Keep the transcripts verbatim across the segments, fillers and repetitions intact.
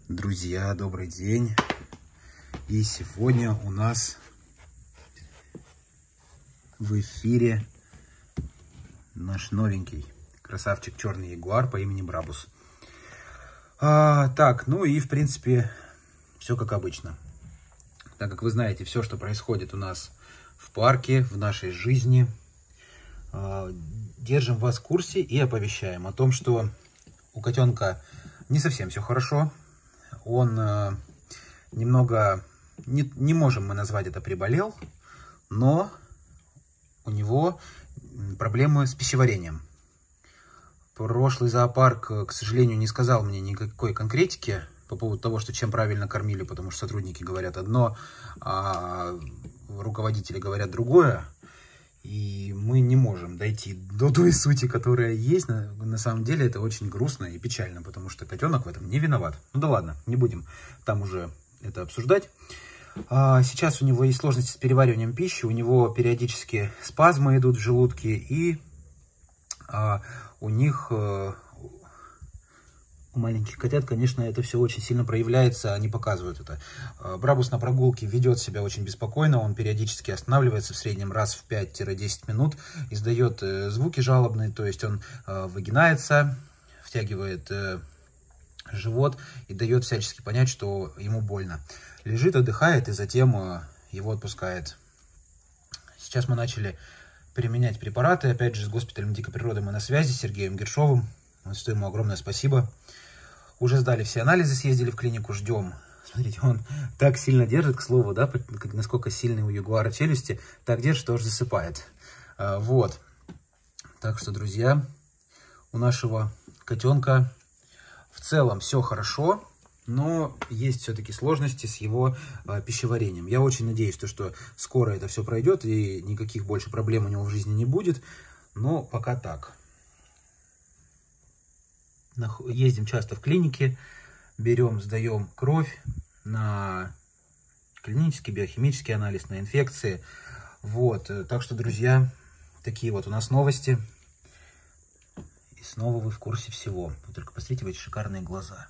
Друзья, добрый день. И сегодня у нас в эфире наш новенький красавчик черный ягуар по имени Брабус. А, так, ну и в принципе все как обычно. Так как вы знаете, все, что происходит у нас в парке, в нашей жизни, а, держим вас в курсе и оповещаем о том, что у котенка не совсем все хорошо. Он э, немного, не, не можем мы назвать это приболел, но у него проблемы с пищеварением. Прошлый зоопарк, к сожалению, не сказал мне никакой конкретики по поводу того, что чем правильно кормили, потому что сотрудники говорят одно, а руководители говорят другое. И мы не можем дойти до той сути, которая есть. На, на самом деле это очень грустно и печально, потому что котенок в этом не виноват. Ну да ладно, не будем там уже это обсуждать. А сейчас у него есть сложности с перевариванием пищи, у него периодически спазмы идут в желудке, и а, у них... А, у маленьких котят, конечно, это все очень сильно проявляется, они показывают это. Брабус на прогулке ведет себя очень беспокойно, он периодически останавливается в среднем раз в пять-десять минут, издает звуки жалобные, то есть он выгинается, втягивает живот и дает всячески понять, что ему больно. Лежит, отдыхает и затем его отпускает. Сейчас мы начали применять препараты, опять же, с госпиталем дикой природы мы на связи, с Сергеем Гершовым, за что ему огромное спасибо. Уже сдали все анализы, съездили в клинику, ждем. Смотрите, он так сильно держит, к слову, да, насколько сильные у ягуара челюсти, так держит, что аж засыпает. Вот. Так что, друзья, у нашего котенка в целом все хорошо, но есть все-таки сложности с его пищеварением. Я очень надеюсь, что, что скоро это все пройдет и никаких больше проблем у него в жизни не будет, но пока так. Ездим часто в клинике, берем, сдаем кровь на клинический, биохимический анализ, на инфекции. Вот, так что, друзья, такие вот у нас новости. И снова вы в курсе всего. Вы только посмотрите в эти шикарные глаза.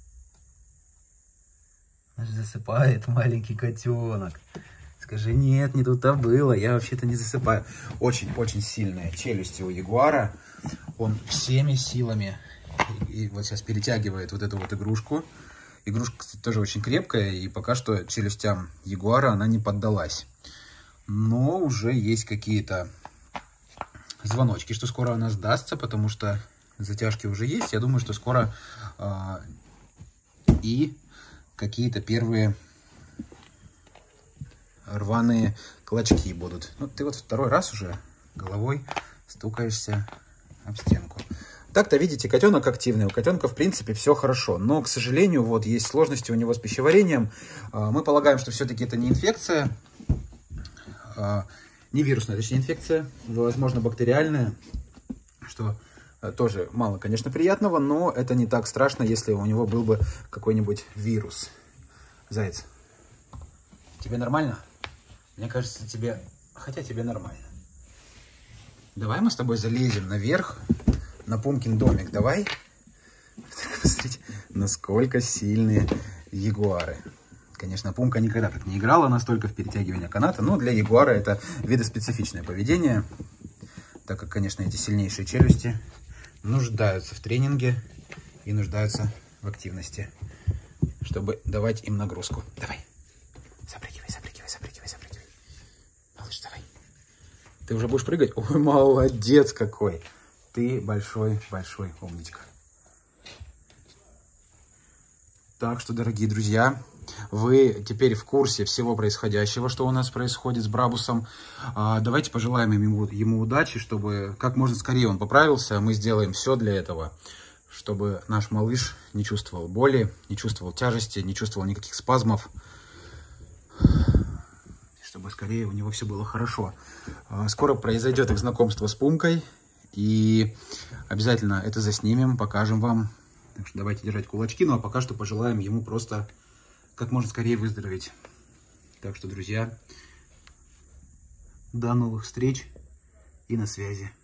Засыпает маленький котенок. Скажи, нет, не тут-то было, я вообще-то не засыпаю. Очень-очень сильные челюсти у ягуара. Он всеми силами... И вот сейчас перетягивает вот эту вот игрушку. Игрушка, кстати, тоже очень крепкая. И пока что челюстям ягуара она не поддалась. Но уже есть какие-то звоночки, что скоро она сдастся, потому что затяжки уже есть. Я думаю, что скоро э, и какие-то первые рваные клочки будут. Ну, ты вот второй раз уже головой стукаешься об стенку. Так-то, видите, котенок активный, у котенка, в принципе, все хорошо. Но, к сожалению, вот есть сложности у него с пищеварением. Мы полагаем, что все-таки это не инфекция, не вирусная, точнее, инфекция, возможно, бактериальная, что тоже мало, конечно, приятного, но это не так страшно, если у него был бы какой-нибудь вирус. Заяц, тебе нормально? Мне кажется, тебе... Хотя тебе нормально. Давай мы с тобой залезем наверх. На Пумкин домик, давай. Посмотрите, насколько сильные ягуары. Конечно, Пумка никогда так не играла настолько в перетягивание каната, но для ягуара это видоспецифичное поведение, так как, конечно, эти сильнейшие челюсти нуждаются в тренинге и нуждаются в активности, чтобы давать им нагрузку. Давай, запрыгивай, запрыгивай, запрыгивай, запрыгивай. Малыш, давай. Ты уже будешь прыгать? Ой, молодец какой. Ты большой-большой умничка. Так что, дорогие друзья, вы теперь в курсе всего происходящего, что у нас происходит с Брабусом. Давайте пожелаем ему, ему удачи, чтобы как можно скорее он поправился. Мы сделаем все для этого, чтобы наш малыш не чувствовал боли, не чувствовал тяжести, не чувствовал никаких спазмов. Чтобы скорее у него все было хорошо. Скоро произойдет их знакомство с Пумкой. И обязательно это заснимем, покажем вам. Так что давайте держать кулачки. Ну а пока что пожелаем ему просто как можно скорее выздороветь. Так что, друзья, до новых встреч и на связи.